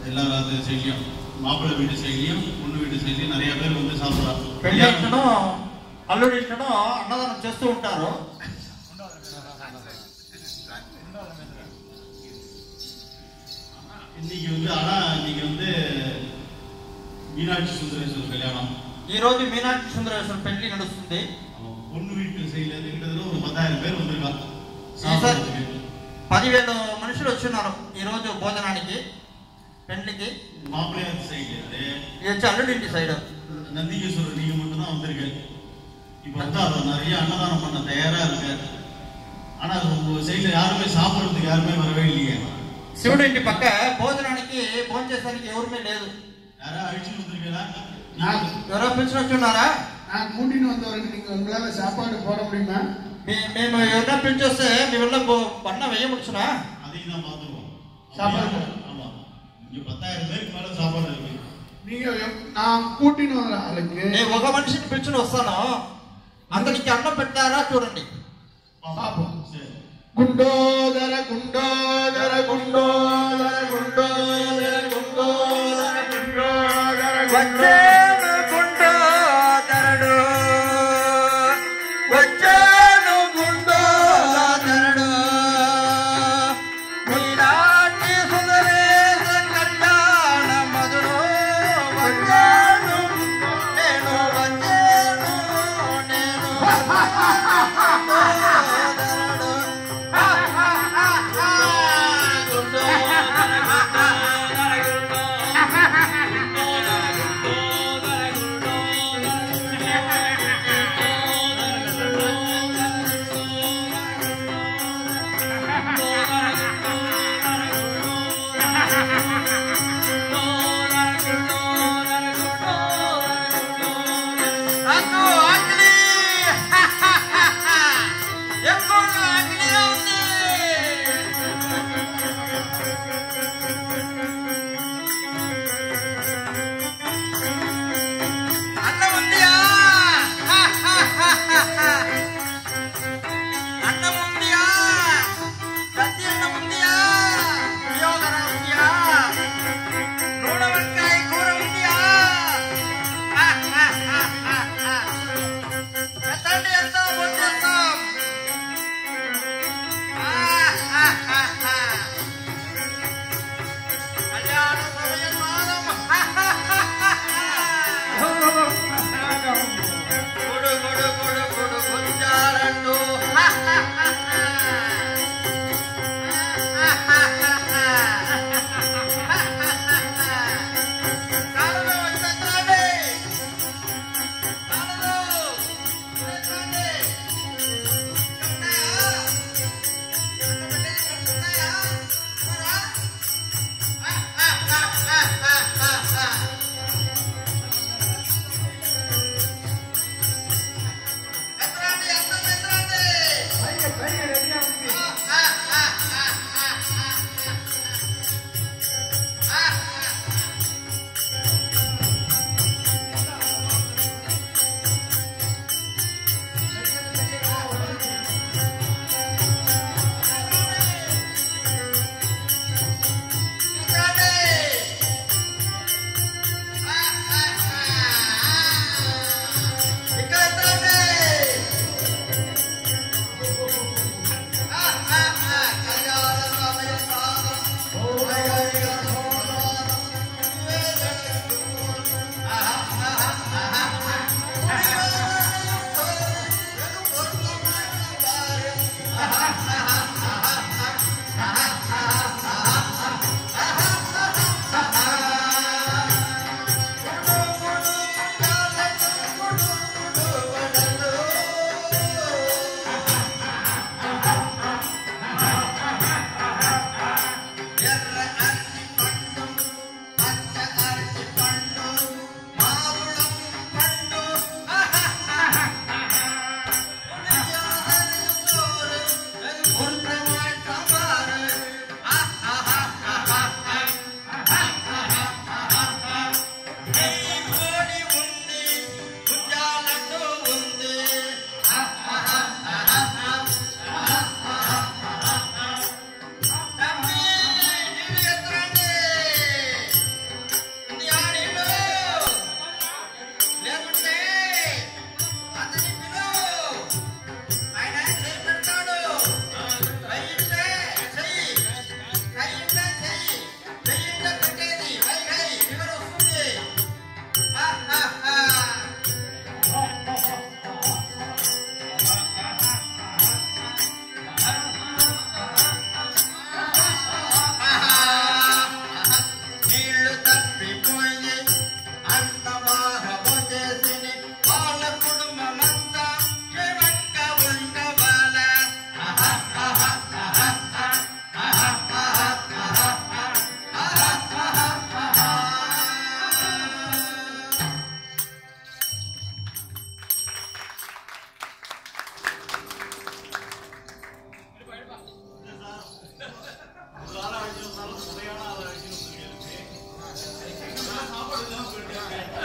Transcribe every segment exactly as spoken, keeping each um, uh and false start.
எல்லா சைட்லையும் மாப்பிள்ளை வீட்டு சைட்லையும் பொண்ணு வீட்டு சைட்லையும் நிறைய பேர் வந்து சாப்பிட்றாங்க. పెళ్ళించడం అల్లుడించడం అన్నదానం చేస్తూ ఉంటారు. இன்னைக்கு வந்து ஆனா இன்னைக்கு வந்து மீனாட்சி சுந்தரேஸ்வரர் கல்யாணம். ఈ రోజు మీనాక్షి సుందరేశ్వర పెళ్లి నడుస్తుంది. பொண்ணு வீட்டு சைடுல இருந்து கிட்டத்தட்ட ஒரு பத்தாயிரம் பேர் வந்திருக்காங்க. పదివేల మనుషులు వచ్చున్నారు ఈ రోజు భోజనానికి పెళ్లికి. மாப்பிள்ளை சைடுல இருந்து இது వచ్చి అల్లుడింటి సైడ్ நந்திகேஸ்வரர் நீங்க மட்டும் தான் வந்திருக்கு. இப்போ வந்து அதை நிறைய அன்னதானம் பண்ண தயாரா இருக்கு. ஆனா உங்க சைடுல யாருமே சாப்பிடுறதுக்கு யாருமே வரவே இல்லையே. శివుడు ఇంటి పక్క భోజనానికి భోజనం చేసడానికి ఎవరుమే లేదు. யாரா அழிச்சுட்டு வந்திருக்கீங்களா? ఎవరో పిలిచి వచ్చున్నారా? நான் கூட்டின்னு வந்தவருக்கு நீங்க உங்களால சாப்பாடு போட முடியுமா? మేము ఎవరైనా పిలిచొస్తే మీ వల్ల பண்ண వేయముచ్చునా? அதையும் தான் பார்த்துருவோம். சாப்பாடு ஆமா, இங்க பத்தாயிரம் பேருக்கு மேல சாப்பாடு இருக்கு. நீங்க நான் கூட்டின்னு வர ஆளுக்கு నేను ఒక మనిషిని పిలిచి వస్తాను, అతనికి అన్నం పెట్టారా చూడండి. పాపం గుండోదర గుండోదర గుండోదర గుండోదర గుండోదర గుండోదర వచ్చేను గుండోదరుడు, వచ్చేను గుండోదరుడు, మీనాక్షి సుందరేశ్వర కళ్యాణ మధుడు, వచ్చేను నేను, వచ్చేను నేను గుండోదరుడు.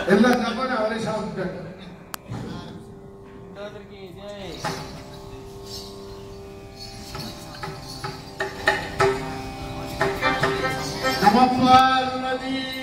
எல்லா சாப்பாடும் அவரே சாப்பிட்டாரு. நம பார்வதி